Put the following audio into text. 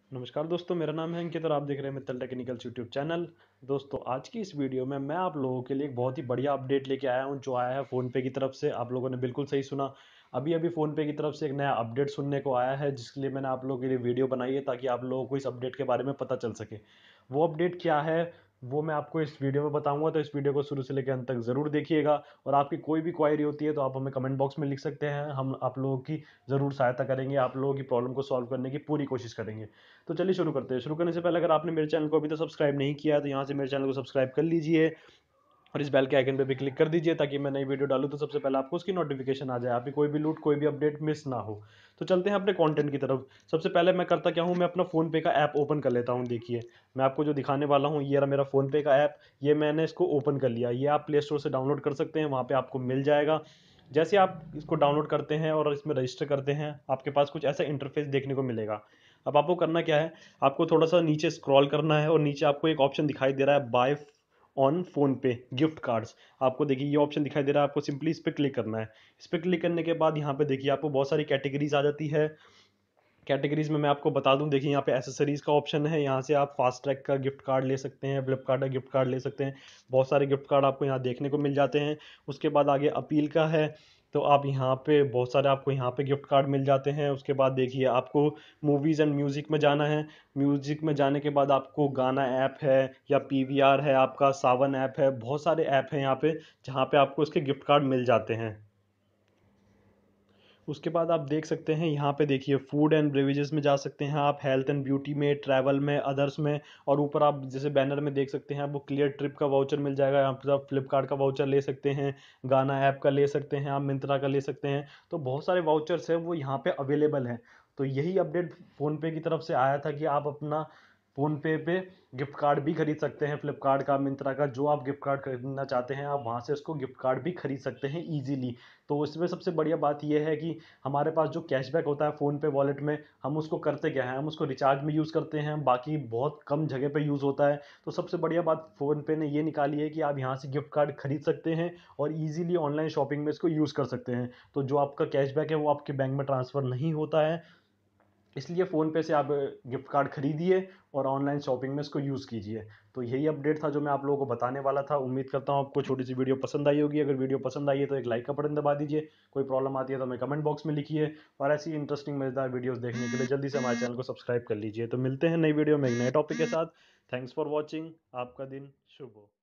नमस्कार दोस्तों, मेरा नाम है अंकित और आप देख रहे हैं मित्तल टेक्निकल्स यूट्यूब चैनल। दोस्तों, आज की इस वीडियो में मैं आप लोगों के लिए एक बहुत ही बढ़िया अपडेट लेके आया हूं, जो आया है फ़ोनपे की तरफ से। आप लोगों ने बिल्कुल सही सुना। अभी अभी फ़ोनपे की तरफ से एक नया अपडेट सुनने को आया है, जिसके लिए मैंने आप लोगों के लिए वीडियो बनाई है, ताकि आप लोगों को इस अपडेट के बारे में पता चल सके। वो अपडेट क्या है, वो मैं आपको इस वीडियो में बताऊंगा, तो इस वीडियो को शुरू से लेकर अंत तक ज़रूर देखिएगा। और आपकी कोई भी क्वायरी होती है तो आप हमें कमेंट बॉक्स में लिख सकते हैं। हम आप लोगों की ज़रूर सहायता करेंगे, आप लोगों की प्रॉब्लम को सॉल्व करने की पूरी कोशिश करेंगे। तो चलिए शुरू करते हैं। शुरू करने से पहले अगर आपने मेरे चैनल को अभी तक सब्सक्राइब नहीं किया है, तो यहाँ से मेरे चैनल को सब्सक्राइब कर लीजिए और इस बेल के आइकन पे भी क्लिक कर दीजिए, ताकि मैं नई वीडियो डालूँ तो सबसे पहले आपको उसकी नोटिफिकेशन आ जाए, आपकी कोई भी लूट कोई भी अपडेट मिस ना हो। तो चलते हैं अपने कंटेंट की तरफ। सबसे पहले मैं करता क्या हूँ, मैं अपना फ़ोनपे का ऐप ओपन कर लेता हूँ। देखिए, मैं आपको जो दिखाने वाला हूँ, ये रहा मेरा फ़ोनपे का ऐप। ये मैंने इसको ओपन कर लिया। ये आप प्ले स्टोर से डाउनलोड कर सकते हैं, वहाँ पर आपको मिल जाएगा। जैसे आप इसको डाउनलोड करते हैं और इसमें रजिस्टर करते हैं, आपके पास कुछ ऐसा इंटरफेस देखने को मिलेगा। अब आपको करना क्या है, आपको थोड़ा सा नीचे स्क्रॉल करना है और नीचे आपको एक ऑप्शन दिखाई दे रहा है, buy on PhonePe gift cards. आपको देखिए ये ऑप्शन दिखाई दे रहा है, आपको सिंपली इस पर क्लिक करना है। इस पर क्लिक करने के बाद यहाँ पे देखिए आपको बहुत सारी कैटेगरीज आ जाती है। कैटेगरीज में मैं आपको बता दूं, देखिए यहाँ पे एसेसरीज का ऑप्शन है। यहाँ से आप फास्ट ट्रैक का गिफ्ट कार्ड ले सकते हैं, फ्लिपकार्ट का गिफ्ट कार्ड ले सकते हैं। बहुत सारे गिफ्ट कार्ड आपको यहाँ देखने को मिल जाते हैं। उसके बाद आगे अपील का है, तो आप यहाँ पे बहुत सारे आपको यहाँ पे गिफ्ट कार्ड मिल जाते हैं। उसके बाद देखिए आपको मूवीज़ एंड म्यूज़िक में जाना है। म्यूज़िक में जाने के बाद आपको गाना ऐप है या पीवीआर है, आपका सावन ऐप है, बहुत सारे ऐप हैं यहाँ पे, जहाँ पे आपको इसके गिफ्ट कार्ड मिल जाते हैं। उसके बाद आप देख सकते हैं यहाँ पे देखिए फूड एंड बेवरेजेस में जा सकते हैं आप, हेल्थ एंड ब्यूटी में, ट्रैवल में, अदर्स में। और ऊपर आप जैसे बैनर में देख सकते हैं, आपको क्लियर ट्रिप का वाउचर मिल जाएगा। यहाँ पर आप फ्लिपकार्ट का वाउचर ले सकते हैं, गाना ऐप का ले सकते हैं, आप मिंत्रा का ले सकते हैं। तो बहुत सारे वाउचर्स हैं, वो यहाँ पे अवेलेबल हैं। तो यही अपडेट फ़ोनपे की तरफ से आया था कि आप अपना फ़ोनपे पे गिफ्ट कार्ड भी खरीद सकते हैं, फ्लिपकार्ट का, मिंत्रा का, जो आप गिफ्ट कार्ड खरीदना चाहते हैं आप वहाँ से उसको गिफ्ट कार्ड भी खरीद सकते हैं ईजिली। तो इसमें सबसे बढ़िया बात यह है कि हमारे पास जो कैशबैक होता है फ़ोन पे वॉलेट में, हम उसको करते क्या है, हम उसको रिचार्ज में यूज़ करते हैं, बाकी बहुत कम जगह पे यूज़ होता है। तो सबसे बढ़िया बात फ़ोन पे ने ये निकाली है कि आप यहाँ से गिफ्ट कार्ड खरीद सकते हैं और ईजिली ऑनलाइन शॉपिंग में इसको यूज़ कर सकते हैं। तो जो आपका कैशबैक है वो आपके बैंक में ट्रांसफ़र नहीं होता है, इसलिए फ़ोनपे से आप गिफ्ट कार्ड खरीदिए और ऑनलाइन शॉपिंग में इसको यूज़ कीजिए। तो यही अपडेट था जो मैं आप लोगों को बताने वाला था। उम्मीद करता हूँ आपको छोटी सी वीडियो पसंद आई होगी। अगर वीडियो पसंद आई है तो एक लाइक का बटन दबा दीजिए। कोई प्रॉब्लम आती है तो हमें कमेंट बॉक्स में लिखिए। और ऐसी इंटरेस्टिंग मज़ेदार वीडियोस देखने के लिए जल्दी से हमारे चैनल को सब्सक्राइब कर लीजिए। तो मिलते हैं नई वीडियो में एक नए टॉपिक के साथ। Thanks for watching. आपका दिन शुभ हो।